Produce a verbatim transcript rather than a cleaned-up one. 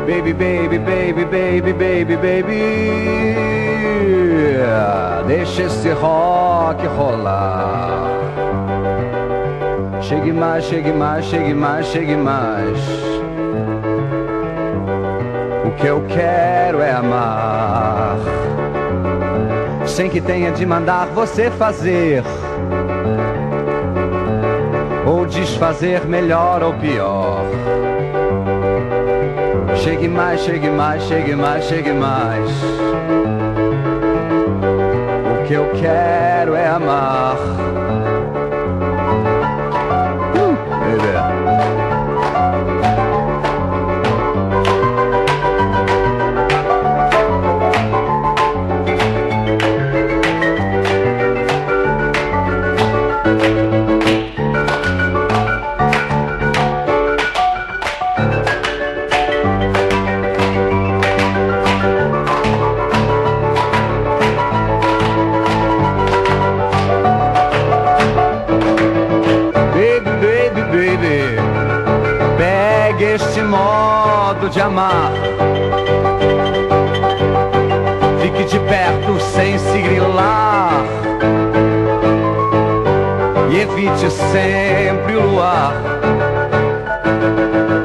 Baby, baby, baby, baby, baby, baby, deixa esse rock rolar. Chegue mais, chegue mais, chegue mais, chegue mais. O que eu quero é amar, sem que tenha de mandar você fazer ou desfazer, melhor ou pior. Chegue mais, chegue mais, chegue mais, chegue mais. O que eu quero é amar. Uh, baby. Pegue este modo de amar, fique de perto sem se grilar e evite sempre o luar.